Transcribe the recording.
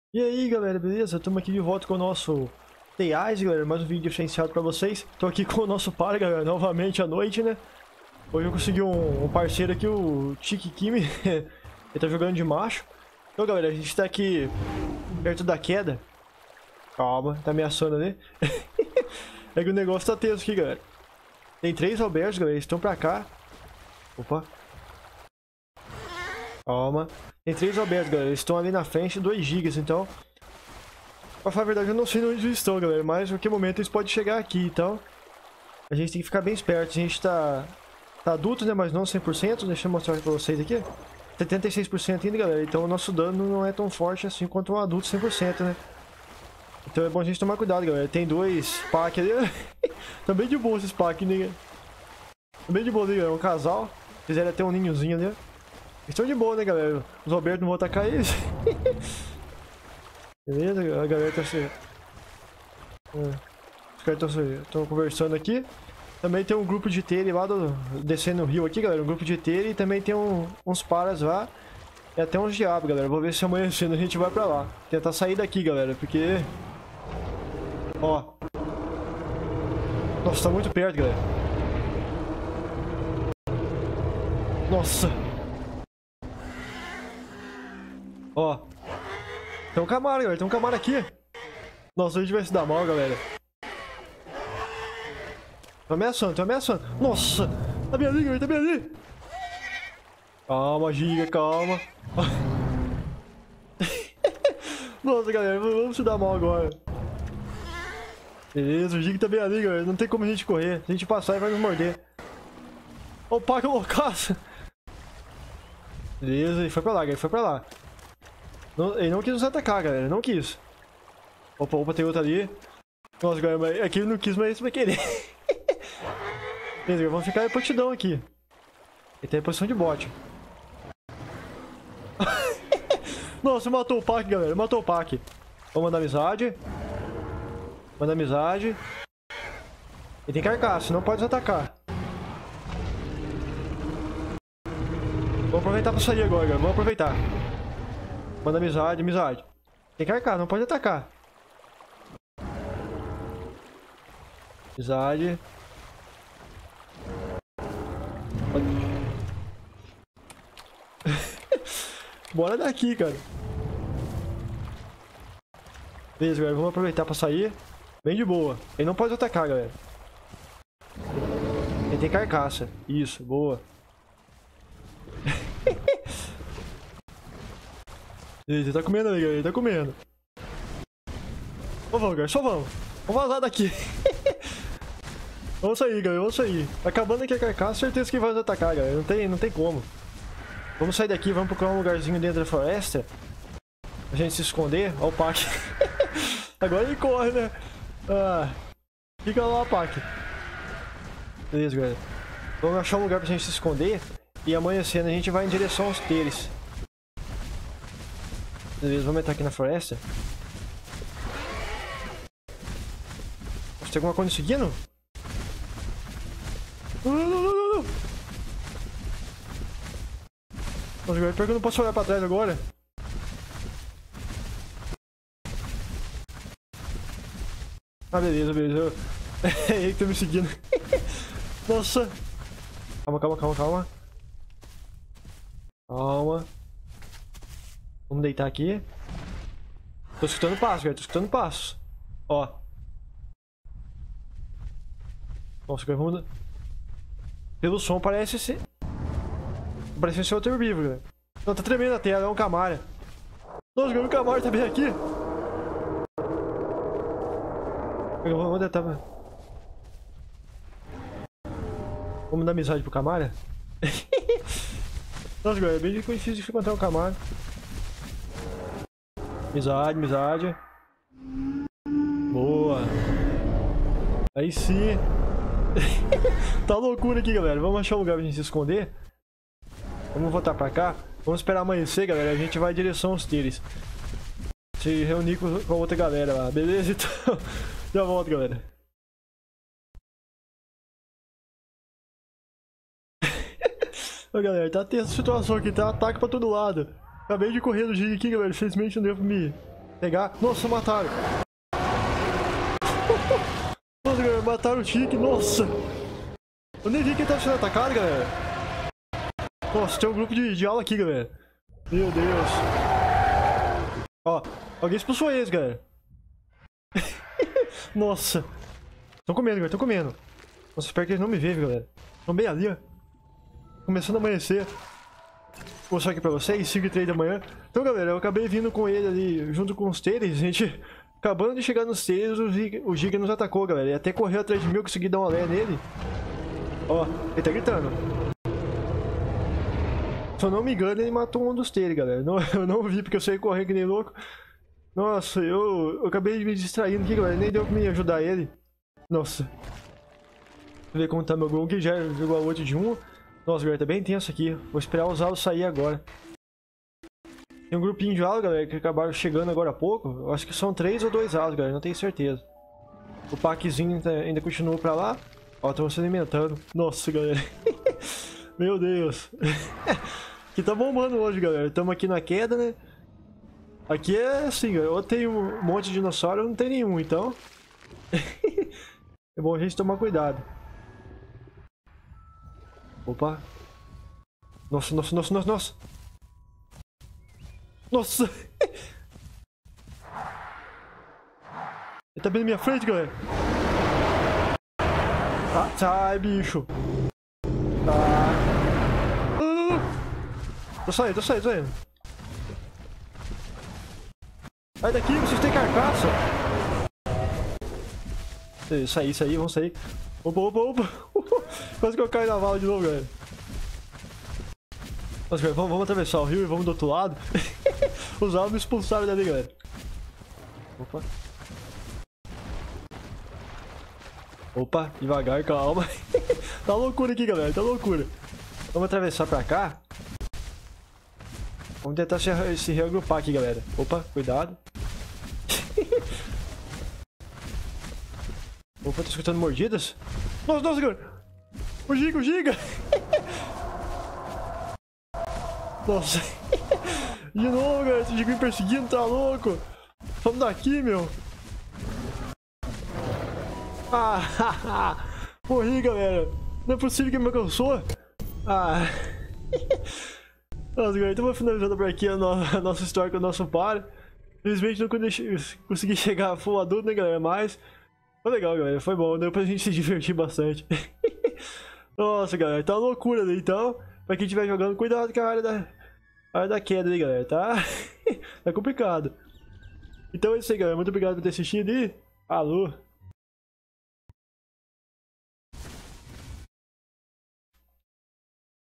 E aí galera, beleza? Estamos aqui de volta com o nosso TIs, galera, mais um vídeo diferenciado pra vocês. Tô aqui com o nosso par, galera, novamente à noite, né? Hoje eu consegui um parceiro aqui, o Tikikimi. Ele tá jogando de macho. Então galera, a gente tá aqui perto da queda. Calma, tá ameaçando ali. É que o negócio tá tenso aqui, galera. Tem 3 albergues, galera, eles estão pra cá. Opa. Calma. Tem 3 albergues, galera. Eles estão ali na frente, 2 gigas, então... Pra falar a verdade, eu não sei onde eles estão, galera. Mas em qualquer momento eles podem chegar aqui, então... A gente tem que ficar bem esperto. A gente tá adulto, né? Mas não 100%. Deixa eu mostrar pra vocês aqui. 76% ainda, galera. Então o nosso dano não é tão forte assim quanto um adulto 100%, né? Então é bom a gente tomar cuidado, galera. Tem 2 packs ali. Tá bem de boa esses packs, né? Tá bem de boa ali, galera. Um casal. Fizeram até um ninhozinho ali, ó. Estão de boa, né, galera? Os Alberto não vão atacar eles. Beleza? A galera tá se... Os caras estão conversando aqui. Também tem um grupo de tele lá descendo o rio aqui, galera. Um grupo de tele e também tem uns paras lá. E até uns diabos, galera. Vou ver se amanhecendo a gente vai pra lá. Tentar sair daqui, galera, porque... Ó. Nossa, tá muito perto, galera. Nossa. Ó. Tem um camaro, galera. Tem um camaro aqui. Nossa, a gente vai se dar mal, galera. Tô ameaçando, tô ameaçando. Nossa! Tá bem ali, galera. Tá bem ali. Calma, Giga, calma. Nossa, galera. Vamos se dar mal agora. Beleza, o Giga tá bem ali, galera. Não tem como a gente correr. Se a gente passar, ele vai nos morder. Opa, que loucaça. Beleza, ele foi pra lá, galera. Ele foi pra lá. Ele não quis nos atacar, galera. Não quis. Opa, opa, tem outro ali. Nossa, galera, mas aqui ele não quis, mas isso vai querer. Beleza, vamos ficar em prontidão aqui. Ele tem a posição de bot. Nossa, matou o pack, galera. Matou o pack. Vamos mandar amizade. Manda amizade. Ele tem carcaça, não pode nos atacar. Vamos aproveitar pra sair agora, galera. Vamos aproveitar. Manda amizade, amizade. Tem carcaça, não pode atacar. Amizade. Bora daqui, cara. Beleza, galera. Vamos aproveitar pra sair. Bem de boa. Ele não pode atacar, galera. Ele tem carcaça. Isso, boa. Ele tá comendo ali, galera. Ele tá comendo. Só vamos, galera. Só vamos. Vamos vazar daqui. Vamos sair, galera. Vamos sair. Acabando aqui a carcaça, certeza que vai nos atacar, galera. Não tem como. Vamos sair daqui. Vamos procurar um lugarzinho dentro da floresta. A gente se esconder. Ó o Pac. Agora ele corre, né? Ah. Fica lá, Pac. Beleza, galera. Vamos achar um lugar pra gente se esconder. E amanhecendo a gente vai em direção aos teles. Beleza, vamos entrar aqui na floresta. Tem alguma coisa seguindo? Não. Nossa, galera, pior que eu não posso olhar pra trás agora. Ah, beleza. É ele que tá me seguindo. Nossa. Calma. Calma. Vamos deitar aqui. Tô escutando passos, galera. Tô escutando passos. Ó. Nossa, galera, vamos... Pelo som parece ser... Parece ser outro herbívoro, galera. Não, tá tremendo a tela. É um Camara. Nossa, galera, o Camara tá bem aqui. Vamos deitar, velho. Vamos dar amizade pro Camara? Nossa, galera, é bem difícil de encontrar um Camara. Amizade. Boa. Aí sim. Tá loucura aqui, galera. Vamos achar um lugar pra gente se esconder. Vamos voltar pra cá. Vamos esperar amanhecer, galera. A gente vai em direção aos teles. Se reunir com a outra galera lá. Beleza? Então, já volto, galera. Ô, galera, tá tensa a situação aqui. Tá ataque pra todo lado. Acabei de correr do Giga aqui, galera. Infelizmente não deu pra me Pegar. Nossa, mataram. Nossa, galera, mataram o Chique, nossa. Eu nem vi que ele tava sendo atacado, galera. Nossa, tem um grupo de aula aqui, galera. Meu Deus. Ó, alguém expulsou eles, galera. Nossa. Estão comendo, galera, estão comendo. Nossa, espero que eles não me vejam, galera. Estão bem ali, ó. Começando a amanhecer. Vou mostrar aqui pra vocês, 5h03 da manhã. Então, galera, eu acabei vindo com ele ali, junto com os Teles. A gente, acabando de chegar nos Teles, o Giga nos atacou, galera. Ele até correu atrás de mim, eu consegui dar uma olé nele. Ó, ele tá gritando. Se eu não me engano, ele matou um dos Teles, galera. Não, eu não vi, porque eu saí correndo que nem louco. Nossa, eu acabei me distraindo aqui, galera. Nem deu pra me ajudar ele. Nossa. Deixa eu ver como tá meu gol, que já jogou a outra de 1. Nossa, galera, tá bem tenso aqui. Vou esperar os alos sair agora. Tem um grupinho de alos, galera, que acabaram chegando agora há pouco. Eu acho que são 3 ou 2 alos, galera, não tenho certeza. O packzinho ainda continua pra lá. Ó, estão se alimentando. Nossa, galera. Meu Deus. Aqui tá bombando hoje, galera. Estamos aqui na queda, né? Aqui é assim, galera. Ou tem um monte de dinossauro ou não tem nenhum, então... É bom a gente tomar cuidado. Opa. Nossa, nossa, nossa, nossa, nossa. Nossa. Ele tá bem na minha frente, galera. Tá, sai, bicho. Tá. Tô saindo, tô saindo, tô saindo. Sai daqui, vocês têm carcaça. Isso aí, vamos sair. Opa, opa, opa. Quase que eu caio na vala de novo, galera. Nossa, galera, vamos atravessar o rio e vamos do outro lado. Os alos me expulsaram dali, galera. Opa. Opa, devagar, calma. Tá loucura aqui, galera, tá loucura. Vamos atravessar pra cá. Vamos tentar se reagrupar aqui, galera. Opa, cuidado. Opa, tô escutando mordidas. Nossa, nossa, galera. O Giga, o Giga. Nossa. De novo, galera. Esse Giga me perseguindo, tá louco. Vamos daqui, meu. Ah, morri, galera. Não é possível que me alcançou. Ah. Nossa, galera, então vou finalizando por aqui a nossa história com o nosso par. Infelizmente não consegui chegar a full adulto, né, galera? Mas foi legal, galera. Foi bom. Deu pra gente se divertir bastante. Nossa, galera. Tá uma loucura, né? Então, pra quem estiver jogando, cuidado com a área da queda aí, galera, tá? Tá complicado. Então é isso aí, galera. Muito obrigado por ter assistido e falou!